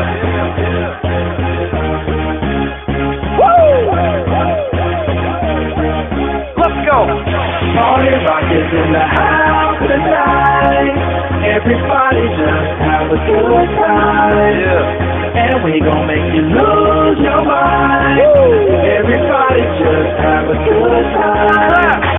Let's go. Party rock is in the house tonight. Everybody just have a good time. Yeah. And we gon' make you lose your mind. Everybody just have a good time.